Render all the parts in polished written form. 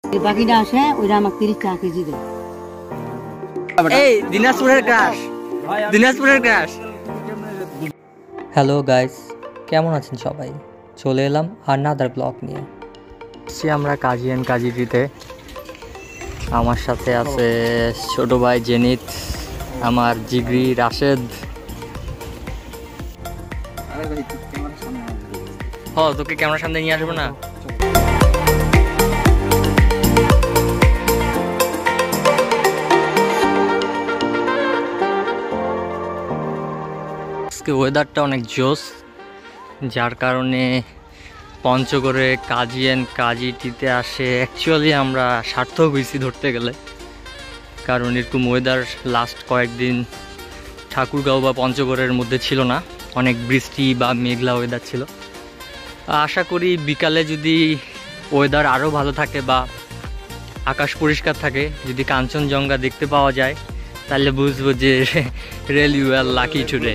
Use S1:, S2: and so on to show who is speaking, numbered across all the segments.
S1: বাকিটা আসে ওইটা আমাকে 30 টাকা কেজি দেয়।
S2: এই দিনাজপুরের ক্রাশ, দিনাজপুরের ক্রাশ।
S3: হ্যালো গাইস, কেমন আছেন সবাই? চলে এলাম আনাদার ব্লগ নিয়ে। আমরা কাজী অ্যান্ড কাজীটিতে। আমার সাথে আছে ছোট ভাই জেনিত, আমার জিগরি রাশেদ। তোকে ক্যামেরার সামনে নিয়ে আসবো না? ওয়েদারটা অনেক জোস, যার কারণে পঞ্চগড়ে কাজী অ্যান্ড কাজীটিতে আসে অ্যাকচুয়ালি আমরা সার্থক হয়েছি ধরতে গেলে। কারণ এরকম ওয়েদার লাস্ট কয়েকদিন ঠাকুরগাঁও বা পঞ্চগড়ের মধ্যে ছিল না, অনেক বৃষ্টি বা মেঘলা ওয়েদার ছিল। আশা করি বিকালে যদি ওয়েদার আরও ভালো থাকে বা আকাশ পরিষ্কার থাকে, যদি কাঞ্চনজঙ্ঘা দেখতে পাওয়া যায়, তাহলে বুঝবো যে really you are lucky today.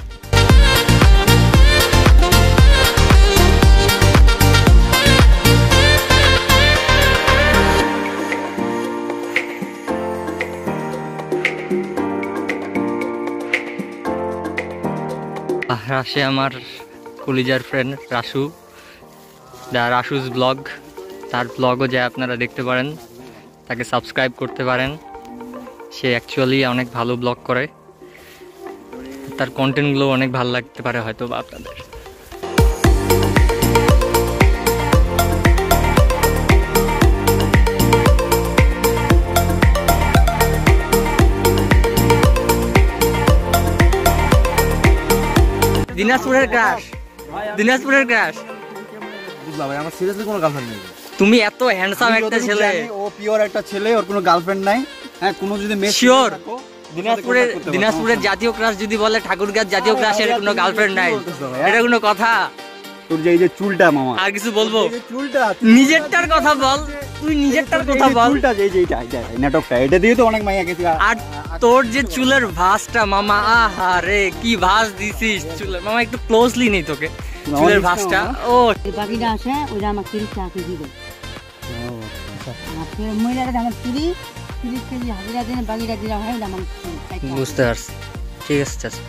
S3: আসে আমার কলিজার friend Rasu, the Rasu's blog. তার ব্লগও যায় আপনারা দেখতে পারেন, তাকে সাবস্ক্রাইব করতে পারেন। সে অ্যাকচুয়ালি অনেক ভালো ব্লগ করে, তার কন্টেন্টগুলো অনেক ভালো লাগতে পারে হয়তো বা আপনাদের। দিনাজপুরের ক্রাশ, দিনাজপুরের ক্রাশ।
S4: বুঝলাম ভাই, আমার সিরিয়াসলি কোনো গার্লফ্রেন্ড নেই।
S3: তুমি এত হ্যান্ডসাম একটা ছেলে,
S4: ও পিওর একটা ছেলে, ওর কোনো গার্লফ্রেন্ড নাই। হ্যাঁ, কোনো যদি মেয়ে
S3: শিওর দিনাজপুরের জাতীয় ক্রাশ যদি বলে ঠাকুরগাঁও জাতীয় ক্রাশের কোনো গার্লফ্রেন্ড নাই, এটা কোনো কথা?
S4: তোর যে এই যে চুলটা মামা,
S3: আর কিছু বলবো?
S4: চুলটা
S3: নিজেরটার কথা বল, তুই নিজেরটার কথা বল।
S4: চুলটা যে এইটা নাটকটা, এটা দিয়ে তো অনেক মাইয়া গেছে।
S3: আর তোর যে চুলের ভাঁজটা মামা, আহা রে কি ভাঁজ দিছিস চুলের মামা, একটু ক্লোজলি নেই তোকে চুলের ভাঁজটা। ও
S1: বাকিটা আসে ওইটা আমাকে 30 টাকা কেজি দেয়। মহিলারা আমার 30 কেজি হাজিরা দিনে বাকিটা দিলে হয় না।
S3: বুঝতে পারছি, ঠিক আছে চাচা।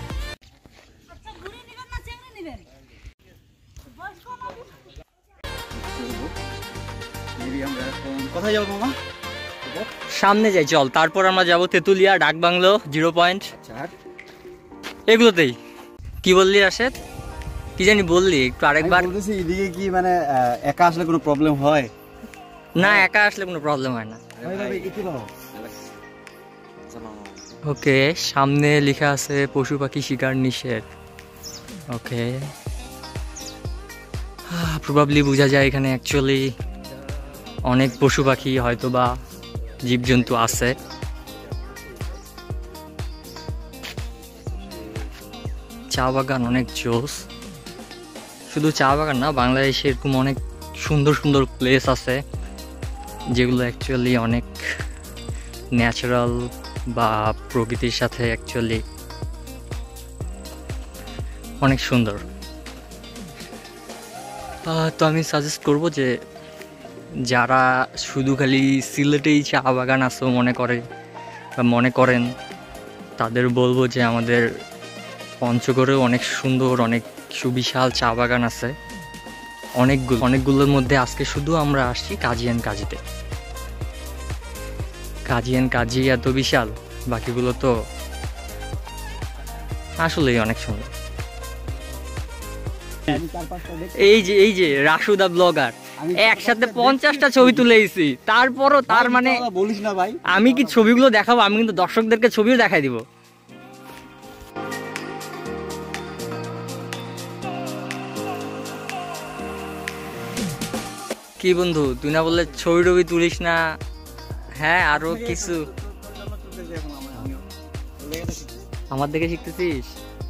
S4: কোথায় যাবো মামা?
S3: সামনে যাই চল, তারপর আমরা যাবো তেতুলিয়া, ডাকবাংলো, 0 পয়েন্ট, এগুলোতেই। কি বললি রাশেদ? কি জানি বললি একটু আরেকবার।
S4: বলতেছি এদিকে কি মানে একা আসলে কোনো প্রবলেম হয়?
S3: না, একা আসলে কোনো প্রবলেম হয় না। ওকে, সামনে লেখা আছে পশু পাখি শিকার নিষেধ। ওকে, প্রবাবলি বোঝা যায় এখানে অ্যাকচুয়ালি অনেক পশু পাখি হয়তো বা জীবজন্তু আছে। চা বাগান অনেক জোস, শুধু চা বাগান না, বাংলাদেশে এরকম অনেক সুন্দর সুন্দর প্লেস আছে যেগুলো অ্যাকচুয়ালি অনেক ন্যাচারাল বা প্রকৃতির সাথে অ্যাকচুয়ালি অনেক সুন্দর। তো আমি সাজেস্ট করব যে যারা শুধু খালি সিলেটেই চা বাগান আছে মনে করেন, তাদের বলবো যে আমাদের পঞ্চগড়েও অনেক সুন্দর, অনেক সুবিশাল চা বাগান আছে অনেকগুলোর মধ্যে আজকে শুধু আমরা আসছি কাজী অ্যান্ড কাজীতে। কাজী অ্যান্ড কাজী এত বিশাল, বাকিগুলো তো আসলেই অনেক সুন্দর। এই যে রাসুদা ব্লগার একসাথে 50টা ছবি তুলেছি, তারপরও তার মানে
S4: বলিস না ভাই,
S3: আমি কি ছবিগুলো দেখাবো? আমি কিন্তু দর্শকদেরকে ছবিও দেখাই দিব। কি বন্ধু, তুই না বললে ছবি টবি তুলিস না? হ্যাঁ, আরো কিছু আমার দেখে শিখতেছিস?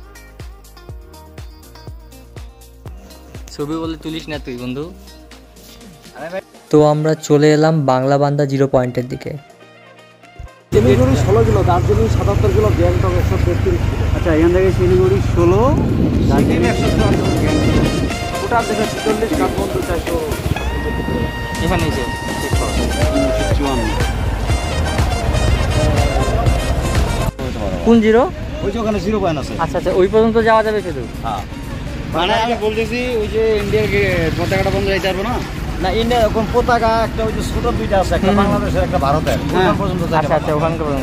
S3: ছবি বলে তুলিস না তুই বন্ধু। তো আমরা চলে এলাম বাংলা বান্দা 0 পয়েন্টের দিকে।
S4: Siliguri 16 kilo, Darjeeling 77 kilo, Gangtok 133 kilo. আচ্ছা, এখান থেকে শিলিগুড়ি 16, দার্জিলিং 174 কিলো, ওটা থেকে 46, কাঠমান্ডু 400।
S3: এখানে কোন জিরো?
S4: ওই যে ওখানে 0 পয়েন্ট আছে।
S3: আচ্ছা আচ্ছা, ওই পর্যন্ত যাওয়া যাবে শুধু?
S4: হ্যাঁ, মানে আমি বলতেছি ওই যে ইন্ডিয়ার পতাকাটা বন্ধ যাইতে পারবো না? না, ইন্ডিয়া এখন পতাকা একটা ওই যে ছোট দুইটা আছে, একটা বাংলাদেশের একটা ভারতের, ওখান পর্যন্ত যাইতে
S3: আচ্ছা আচ্ছা, ওখান পর্যন্ত।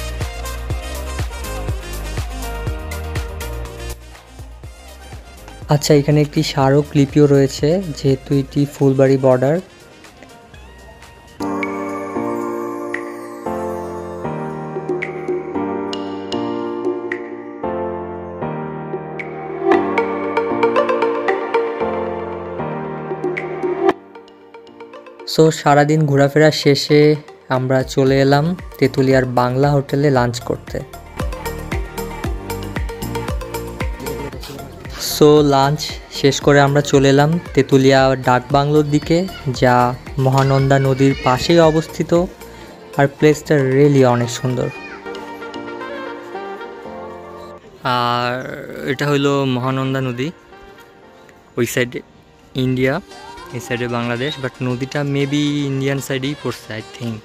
S3: আচ্ছা, এখানে একটি স্মারকলিপিও রয়েছে যেহেতু এটি ফুলবাড়ি বর্ডার। সো সারাদিন ঘোরাফেরা শেষে আমরা চলে এলাম তেতুলিয়ার বাংলা হোটেলে লাঞ্চ করতে। সো লাঞ্চ শেষ করে আমরা চলে এলাম তেতুলিয়া ডাকবাংলোর দিকে, যা মহানন্দা নদীর পাশেই অবস্থিত। আর প্লেসটা রিয়েলি অনেক সুন্দর। আর এটা হলো মহানন্দা নদী, ওই সাইডে ইন্ডিয়া, এই সাইডে বাংলাদেশ, বাট নদীটা মেবি ইন্ডিয়ান সাইডেই পড়ছে I think.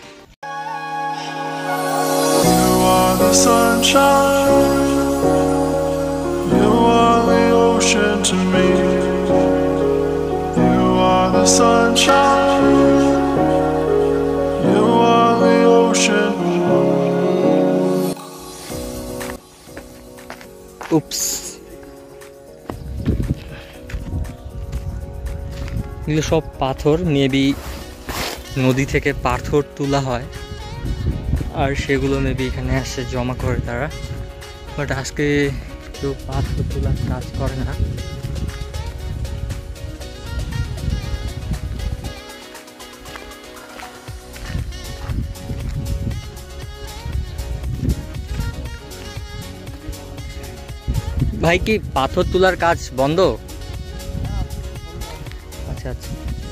S5: To me, you are the sunshine, you are the ocean.
S3: Oops. এগুলো সব পাথর, মেবি নদী থেকে পাথর তোলা হয় আর সেগুলো মেবি এখানে আসে জমা করে তারা, বাট আজকে কেউ পাথর তোলার কাজ করে না। ভাই, কি পাথর তোলার কাজ বন্ধ? আচ্ছা আচ্ছা।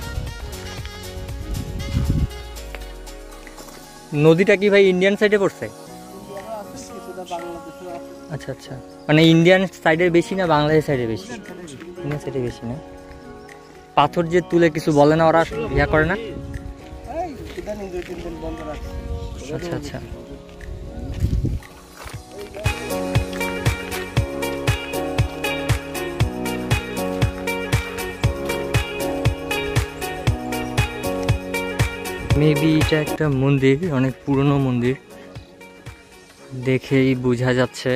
S3: নদীটা কি ভাই ইন্ডিয়ান সাইডে পড়ছে? আচ্ছা আচ্ছা, মানে ইন্ডিয়ান সাইডের বেশি না বাংলাদেশ সাইডে বেশি? ইন্ডিয়ান সাইডে বেশি না। পাথর যে তুলে কিছু বলে না ওরা, ইয়া করে না? আচ্ছা আচ্ছা। মেবি এটা একটা মন্দির, অনেক পুরনো মন্দির দেখেই বোঝা যাচ্ছে।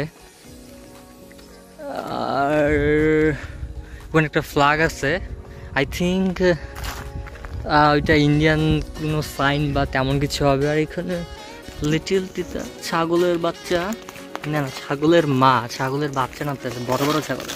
S3: আর ওখানে একটা ফ্ল্যাগ আছে, আই থিঙ্ক ওইটা ইন্ডিয়ান কোনো সাইন বা তেমন কিছু হবে। আর এখানে লিটিল তিতা ছাগলের বাচ্চা, না না ছাগলের মা, ছাগলের বাচ্চা না, বড় বড় ছাগল।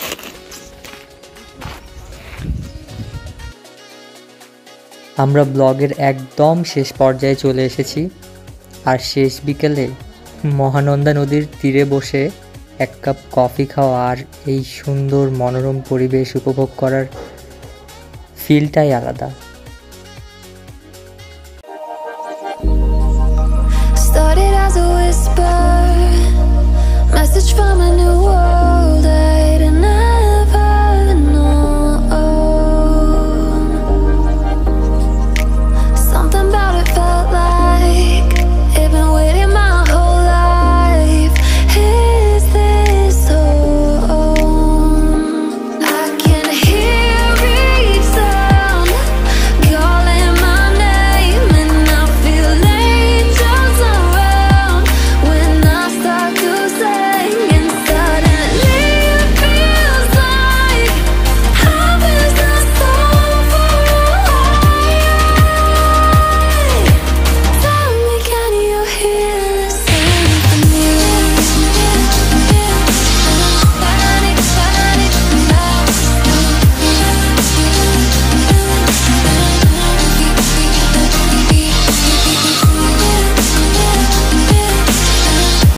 S3: আমরা ব্লগের একদম শেষ পর্যায়ে চলে এসেছি। আর শেষ বিকেলে মহানন্দা নদীর তীরে বসে এক কাপ কফি খাওয়া আর এই সুন্দর মনোরম পরিবেশ উপভোগ করার ফিলটাই আলাদা।